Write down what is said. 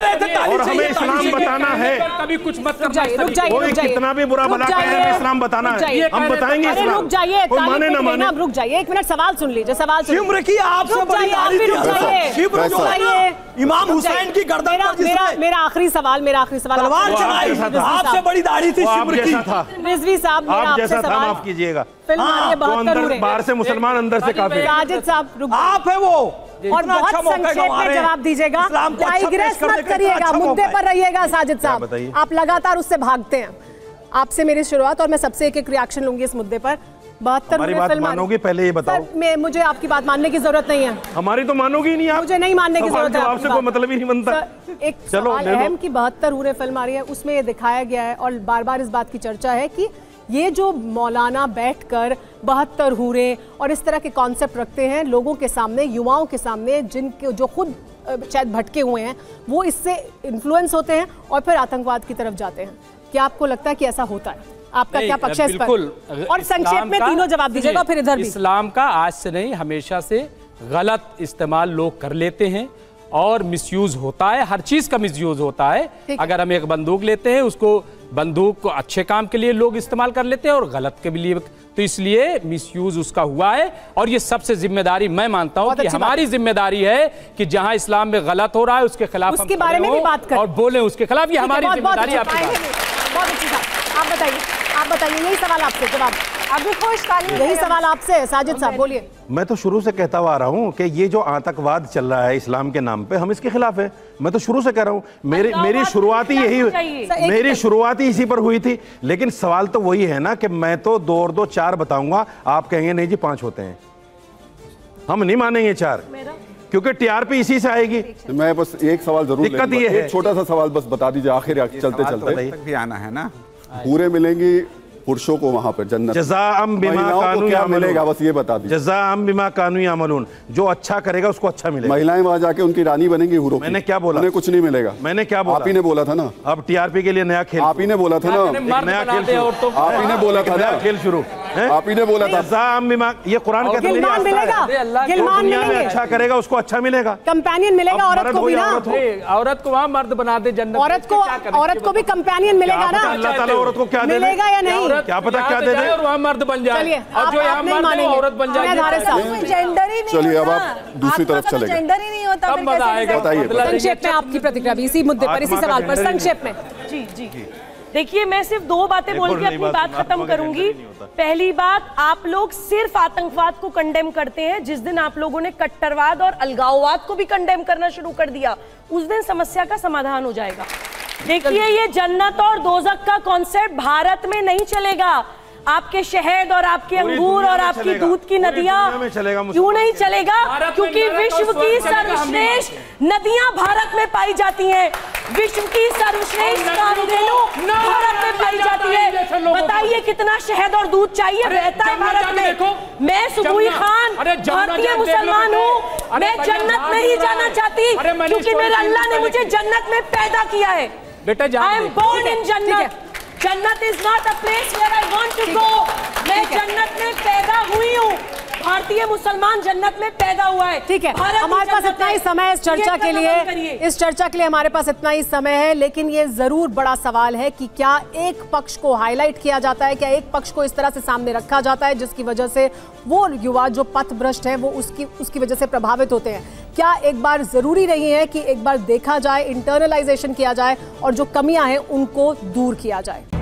रहे थे और हमें इस्लाम बताना है। कभी कुछ मत रुक जाइए, कोई कितना भी बुरा भला कहे, हमें इस्लाम बताना है, हम बताएंगे इस्लाम। रुक जाइए, कोई माने ना माने, रुक जाइए, एक मिनट सवाल सुन लीजिए, सवाल सुन शिब्र की आपसे बड़ी दाढ़ी थी। शिब्र जो है इमाम हुसैन की गर्दन पर जिसने मेरा आखिरी सवाल तलवार चलाई, आपसे बड़ी दाढ़ी थी शिब्र की। रिजवी साहब, मेरा आपसे सवाल, माफ कीजिएगा, अंदर बाहर से मुसलमान, अंदर से काफिर। साजिद साहब, आप है वो, और बहुत संक्षेप में जवाब दीजिएगा, डाइग्रेस मत करिएगा, मुद्दे पर रहिएगा। साजिद साहब, आप लगातार उससे भागते हैं। आपसे मेरी शुरुआत, और मैं सबसे एक रिएक्शन लूंगी इस मुद्दे पर। 72 बात मानोगे, पहले ये बताओ। मुझे आपकी बात मानने की जरूरत नहीं है। हमारी तो मानोगी नहीं आप। मुझे नहीं मानने की जरूरत है, आपसे कोई मतलब ही नहीं बनता। एक सवाल अहम की 72 हूरें फिल्म आ रही है, उसमें ये दिखाया गया है और बार बार इस बात की चर्चा है कि ये जो मौलाना बैठकर 72 हूरें और इस तरह के कॉन्सेप्ट रखते हैं लोगों के सामने, युवाओं के सामने, जिनके जो खुद शायद भटके हुए हैं, वो इससे इन्फ्लुएंस होते हैं और फिर आतंकवाद की तरफ जाते हैं। क्या आपको लगता है कि ऐसा होता है? आपका क्या पक्ष है इस पर? और संक्षेप में तीनों जवाब दीजिएगा, फिर इधर भी। इस्लाम का आज से नहीं, हमेशा से गलत इस्तेमाल लोग कर लेते हैं और मिसयूज होता है, हर चीज का मिसयूज होता है। अगर हम एक बंदूक लेते हैं, उसको बंदूक को अच्छे काम के लिए लोग इस्तेमाल कर लेते हैं और गलत के लिए, तो इसलिए मिसयूज उसका हुआ है। और ये सबसे जिम्मेदारी मैं मानता हूं कि हमारी जिम्मेदारी है कि जहां इस्लाम में गलत हो रहा है उसके खिलाफ उसके बारे में भी बात करें और बोलें उसके खिलाफ। ये हमारी जिम्मेदारी है। बहुत अच्छी बात। आप बताइए, यही सवाल आपसे, जवाब अभी खुश यही सवाल आपसे। साजिद साहब बोलिए। मैं तो शुरू से कहता हुआ आ रहा हूँ कि ये जो आतंकवाद चल रहा है इस्लाम के नाम पे, हम इसके खिलाफ है। मैं तो शुरू से कह रहा हूँ, मेरी शुरुआत ही इसी पर हुई थी। लेकिन सवाल तो वही है ना कि मैं तो 2 और 2 4 बताऊंगा, आप कहेंगे नहीं जी 5 होते हैं। हम नहीं मानेंगे 4, क्योंकि टीआरपी इसी से आएगी। मैं बस एक सवाल जरूर, दिक्कत ये है, छोटा सा सवाल बस बता दीजिए आखिर चलते चलते भी आना है ना। पूरे मिलेंगी पुरुषों को वहां पर जन्नत, जज़ाअम बिमा कानू क्या मिलेगा बस ये बता दीजिए। जज़ाअम बिमा कानू यामलून, जो अच्छा करेगा उसको अच्छा मिलेगा। महिलाएं वहां जाके उनकी रानी बनेंगी हुरों की। मैंने क्या बोला? उन्हें कुछ नहीं मिलेगा। मैंने क्या बोला? आप ही ने बोला था ना। अब टीआरपी के लिए नया खेल, आप ही ने बोला था ना, नया खेल शुरू। आप ही ने बोला था ना, खेल शुरू, आप ही ने बोला था। जज़ाअम बिमा, ये कुरान कहता है गिलमान मिलेगा, गिलमान मिलेंगे, अच्छा करेगा उसको अच्छा मिलेगा, कंपेनियन मिलेगा। औरत को भी ना, औरत को वहां मर्द बना दे जन्नत। औरत को भी कंपेनियन मिलेगा ना। अल्लाह ताला औरत को क्या दे मिलेगा या नहीं, क्या पता क्या दे दे, और वहां मर्द बन जाए। चलिए, और जो यहाँ मर्द औरत बन जाए। जेंडर ही नहीं, चलिए अब आप दूसरी तरफ चले, जेंडर ही नहीं होता। तब मजा आएगा। संक्षेप में आपकी प्रतिक्रिया भी इसी मुद्दे पर, इसी सवाल पर संक्षेप में। जी देखिए, मैं सिर्फ 2 बातें बोल के अपनी बात खत्म करूंगी। पहली बात, आप लोग सिर्फ आतंकवाद को कंडेम करते हैं। जिस दिन आप लोगों ने कट्टरवाद और अलगाववाद को भी कंडेम करना शुरू कर दिया, उस दिन समस्या का समाधान हो जाएगा। देखिए, ये जन्नत और दोज़ख का कॉन्सेप्ट भारत में नहीं चलेगा। आपके शहद और आपके अंगूर और आपकी दूध की नदियां क्यों नहीं चलेगा? क्योंकि विश्व की सर्वश्रेष्ठ नदियां भारत में पाई जाती हैं। विश्व की सर्वश्रेष्ठ कामधेनु भारत में पाई जाती है। बताइए कितना शहद और दूध चाहिए, बहता है भारत में। मैं सुबुई खान भारतीय मुसलमान हूँ, मैं जन्नत नहीं जाना चाहती क्योंकि मेरे अल्लाह ने मुझे जन्नत में पैदा किया है। I am born in Jannat. Jannat is not a place where I want to go. मैं जन्नत में पैदा हुई हूँ, भारतीय मुसलमान जन्नत में पैदा हुआ है। ठीक है, हमारे पास इतना ही समय है इस चर्चा के लिए, इस चर्चा के लिए हमारे पास इतना ही समय है। लेकिन ये जरूर बड़ा सवाल है कि क्या एक पक्ष को हाईलाइट किया जाता है, क्या एक पक्ष को इस तरह से सामने रखा जाता है जिसकी वजह से वो युवा जो पथभ्रष्ट है वो उसकी वजह से प्रभावित होते हैं। क्या एक बार जरूरी नहीं है कि एक बार देखा जाए, इंटरनलाइजेशन किया जाए और जो कमियां हैं उनको दूर किया जाए।